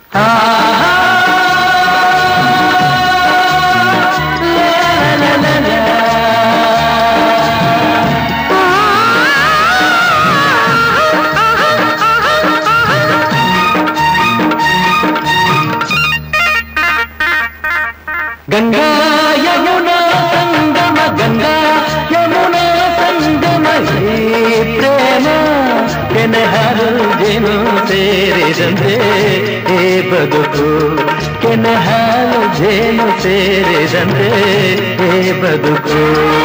ಗಂಗಾ ಯಮುನಾ ಸಂಗಮ ಗಂಗಾ ಯಮುನಾ ಸಂಗಮ ಪ್ರೇಮ ಕೆನಹಾಲು ಜೇನು ಸೇರಿದಂತೆ ಹೇ ಬದುಕು ಕೆನಹಾಲು ಜೇನು ಸೇರಿದಂತೆ ಹೇ ಬದುಕು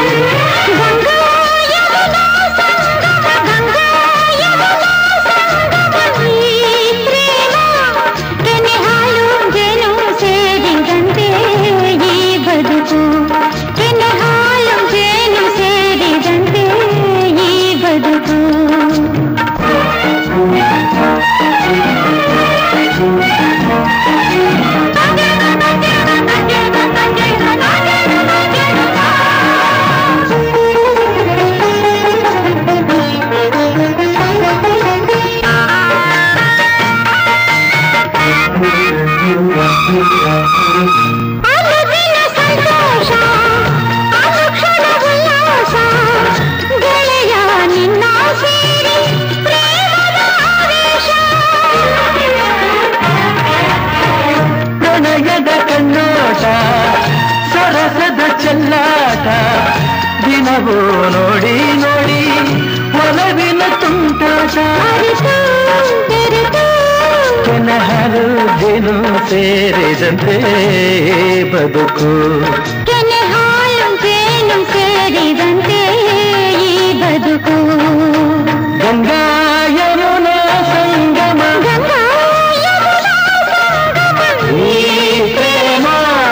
ಪ್ರಣಯದ ಕಣ್ಣೋಟ ಸರಸದ ಚೆಲ್ಲಾಟ ದಿನವೂ ನೋಡಿ ನೋಡಿ ಒಲವಿನ ತುಂಟಾಟ ಕೆನಹಾಲು ಜೇನು ಸೇರಿದಂತೆ ಬದುಕು ಕೆನಹಾಲು ಜೇನು ಸೇರಿದಂತೆ ಈ ಬದುಕು ಗಂಗಾ ಯಮುನಾ ಸಂಗಮ ಗಂಗಾ ಯಮುನಾ ಸಂಗಮ ಈ ಪ್ರೇಮ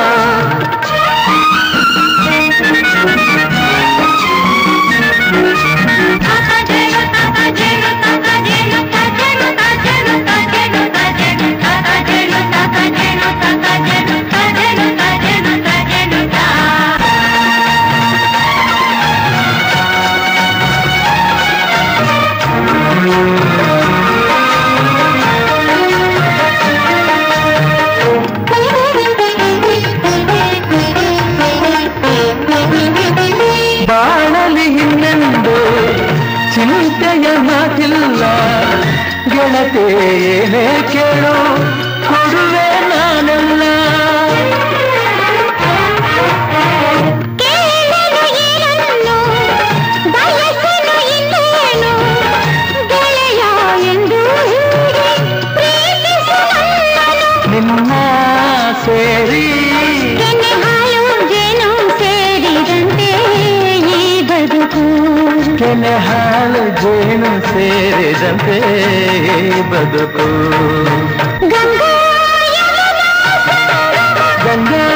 ಬಾಳಲಿ ಇನ್ನೆಂದು ಚಿಂತೆಯ ಮಾತಿಲ್ಲ ಗೆಳತೆ ಏನೇ ಕೇಳು ಕೊಡುವೆ ನಾನೆಲ್ಲ ಕೇಳಲು ಏನನ್ನು ಬಯಸಲು ಇನ್ನೇನು ಗೆಳೆಯ ಎಂದು ಪ್ರೀತಿಸಲು ನಿನ್ನ ಸೇರಿ ಕೆನಹಾಲು ಜೇನು ಸೇರಿದಂತೆ ಈ ಬದುಕು ಕೆನಹಾಲು ಜೇನು ಸೇರಿದಂತೆ ಬದುಕು ಗಂಗಾ ಯಮುನಾ ಸಂಗಮ ಗಂಗಾ